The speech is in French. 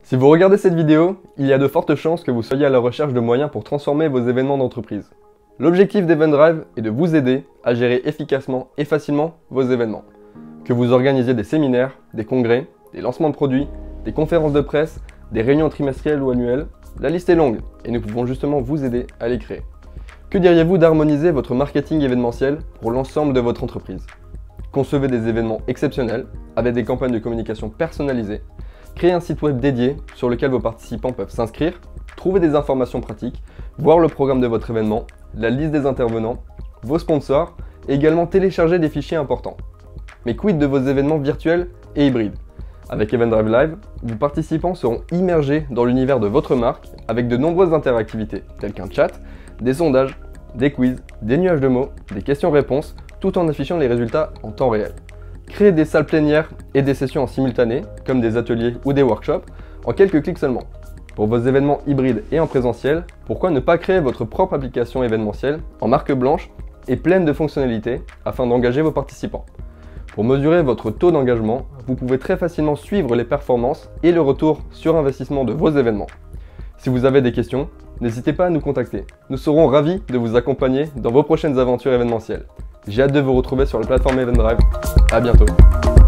Si vous regardez cette vidéo, il y a de fortes chances que vous soyez à la recherche de moyens pour transformer vos événements d'entreprise. L'objectif d'EventDrive est de vous aider à gérer efficacement et facilement vos événements. Que vous organisez des séminaires, des congrès, des lancements de produits, des conférences de presse, des réunions trimestrielles ou annuelles, la liste est longue et nous pouvons justement vous aider à les créer. Que diriez-vous d'harmoniser votre marketing événementiel pour l'ensemble de votre entreprise? Concevez des événements exceptionnels avec des campagnes de communication personnalisées. Créez un site web dédié sur lequel vos participants peuvent s'inscrire, trouver des informations pratiques, voir le programme de votre événement, la liste des intervenants, vos sponsors et également télécharger des fichiers importants. Mais quid de vos événements virtuels et hybrides? Avec EventDrive Live, vos participants seront immergés dans l'univers de votre marque avec de nombreuses interactivités telles qu'un chat, des sondages, des quiz, des nuages de mots, des questions-réponses, tout en affichant les résultats en temps réel. Créez des salles plénières et des sessions en simultané, comme des ateliers ou des workshops, en quelques clics seulement. Pour vos événements hybrides et en présentiel, pourquoi ne pas créer votre propre application événementielle en marque blanche et pleine de fonctionnalités afin d'engager vos participants? Pour mesurer votre taux d'engagement, vous pouvez très facilement suivre les performances et le retour sur investissement de vos événements. Si vous avez des questions, n'hésitez pas à nous contacter. Nous serons ravis de vous accompagner dans vos prochaines aventures événementielles. J'ai hâte de vous retrouver sur la plateforme EventDrive. À bientôt.